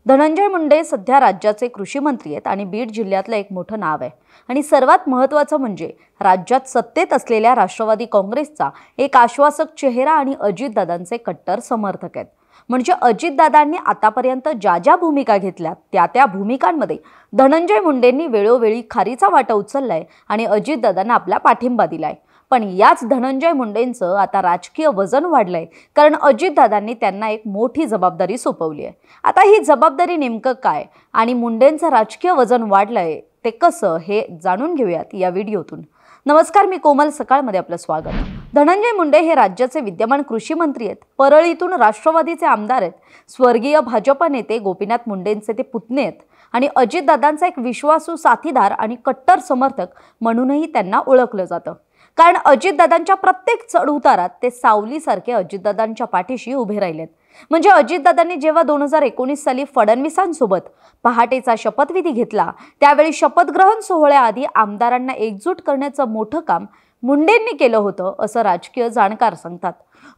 धनंजय मुंडे सध्या राज्याचे कृषी मंत्री आहेत आणि बीड जिल्ह्यातलं एक मोठं नाव आहे। आणि सर्वात महत्त्वाचं म्हणजे राज्यात सत्तेत असलेल्या राष्ट्रवादी काँग्रेसचा एक आश्वासक चेहरा आणि अजितदादांचे कट्टर समर्थक आहेत। म्हणजे अजितदादांनी आतापर्यंत ज्या भूमिका घेतल्या त्या भूमिकांमध्ये धनंजय मुंडेंनी वेळोवेळी खारीचा वाटा उचललाय आणि अजितदादांना आपला पाठिंबा दिलाय। पण याच धनंजय मुंडेंचं आता राजकीय वजन वाढलंय, कारण अजितदादांनी त्यांना एक मोठी जबाबदारी सोपवली आहे। आता ही जबाबदारी नेमकं काय आणि मुंडेंचं राजकीय वजन वाढलंय ते कसं हे जाणून घेऊयात या व्हिडिओतून। नमस्कार, मी कोमल सकाळमध्ये आपलं स्वागत। धनंजय मुंडे हे राज्याचे विद्यमान कृषी मंत्री आहेत। परळीतून राष्ट्रवादीचे आमदार आहेत। स्वर्गीय भाजप नेते गोपीनाथ मुंडेंचे ते पुतणे आहेत आणि अजितदादांचा एक विश्वासू साथीदार आणि कट्टर समर्थक म्हणूनही त्यांना ओळखलं जातं। कारण अजितदादांच्या प्रत्येक चढउतारात ते सावलीसारखे अजितदादांच्या पाठीशी उभे राहिलेत। म्हणजे अजितदादांनी जेव्हा 2019 साली फडणवीसांसोबत पहाटेचा शपथविधी घेतला, त्यावेळी शपथग्रहण सोहळ्याआधी आमदारांना एकजूट करण्याचं मोठं काम मुंडेंनी केलं होतं, असं राजकीय जाणकार सांगतात।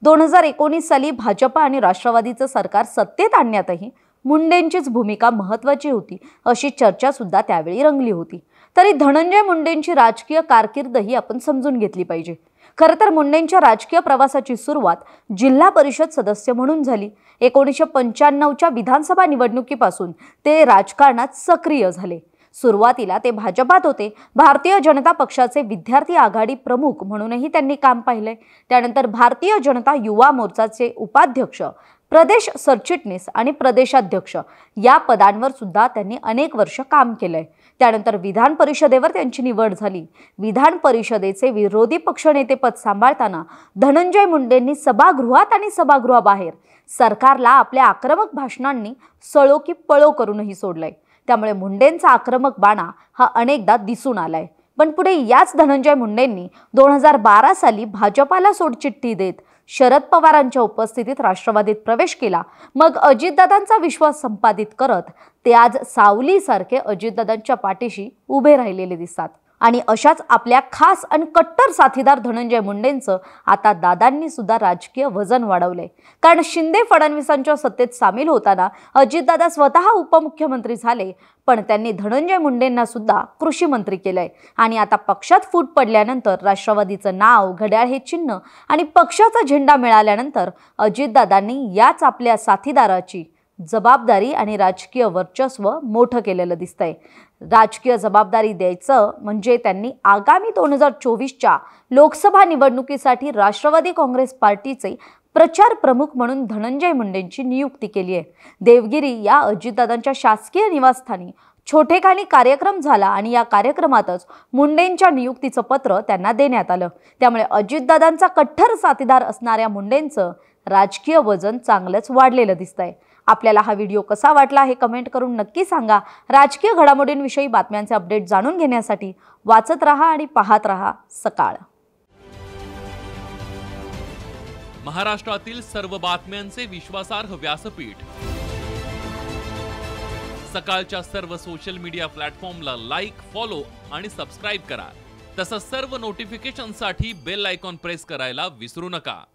2019 साली भाजप आणि राष्ट्रवादीचं सरकार सत्तेत आणण्यातही मुंडेंचीच भूमिका महत्त्वाची होती, अशी चर्चा सुद्धा त्यावेळी रंगली होती। तरी धनंजय मुंडेंची राजकीय कारकीर्दही आपण समजून घेतली पाहिजे। खरं तर मुंडेंच्या राजकीय प्रवासाची सुरुवात जिल्हा परिषद सदस्य म्हणून झाली। 1995च्या विधानसभा निवडणुकीपासून ते राजकारणात सक्रिय झाले। सुरुवातीला ते भाजपात होते। भारतीय जनता पक्षाचे विद्यार्थी आघाडी प्रमुख म्हणूनही त्यांनी काम पाहिले। त्यानंतर भारतीय जनता युवा मोर्चाचे उपाध्यक्ष, प्रदेश सरचिटणीस आणि प्रदेशाध्यक्ष या पदांवर सुद्धा त्यांनी अनेक वर्ष काम केलंय। त्यानंतर विधान परिषदेवर त्यांची निवड झाली। विधान परिषदेचे विरोधी पक्षनेतेपद सांभाळताना धनंजय मुंडेंनी सभागृहात आणि सभागृहाबाहेर सरकारला आपल्या आक्रमक भाषणांनी सळो की पळो करूनही सोडलंय। त्यामुळे मुंडेंचा आक्रमक बाणा हा अनेकदा दिसून आलाय। पण पुढे याच धनंजय मुंडेंनी 2012 साली भाजपाला सोडचिठ्ठी देत शरद पवारांच्या उपस्थितीत राष्ट्रवादीत प्रवेश केला। मग अजितदादांचा विश्वास संपादित करत ते आज सावलीसारखे अजितदादांच्या पाठीशी उभे राहिलेले दिसतात। आणि अशाच आपल्या खास आणि कट्टर साथीदार धनंजय मुंडेंचं आता दादांनी सुद्धा राजकीय वजन वाढवलंय। कारण शिंदे फडणवीसांच्या सत्तेत सामील होताना अजितदादा स्वतः उपमुख्यमंत्री झाले, पण त्यांनी धनंजय मुंडेंना सुद्धा कृषी मंत्री केलंय। आणि आता पक्षात फूट पडल्यानंतर राष्ट्रवादीचं नाव, घड्याळ हे चिन्ह आणि पक्षाचा झेंडा मिळाल्यानंतर अजितदादांनी याच आपल्या साथीदाराची जबाबदारी आणि राजकीय वर्चस्व मोठं केलेलं दिसतंय। राजकीय जबाबदारी द्यायचं म्हणजे त्यांनी आगामी 2024च्या लोकसभा निवडणुकीसाठी राष्ट्रवादी काँग्रेस पार्टीचे प्रचार प्रमुख म्हणून धनंजय मुंडेंची नियुक्ती केली आहे। देवगिरी या अजितदादांच्या शासकीय निवासस्थानी छोटेखानी कार्यक्रम झाला आणि या कार्यक्रमातच मुंडेंच्या नियुक्तीचं पत्र त्यांना देण्यात आलं। त्यामुळे अजितदादांचा कट्टर साथीदार असणाऱ्या मुंडेंचं राजकीय वजन चांगलंच वाढलेलं दिसतंय। आपल्याला हा व्हिडिओ कसा वाटला हे कमेंट करून नक्की सांगा। राजकीय घडामोडींविषयी बातम्यांचे अपडेट जाणून घेण्यासाठी वाचत रहा आणि पाहत रहा सकाळ। महाराष्ट्रातील सर्व बातम्यांचे विश्वासार्ह व्यासपीठ सकाळच्या सर्व सोशल मीडिया प्लॅटफॉर्मला लाईक, फॉलो आणि सबस्क्राइब करा। तसंच सर्व नोटिफिकेशनसाठी बेल आयकॉन प्रेस करायला विसरू नका।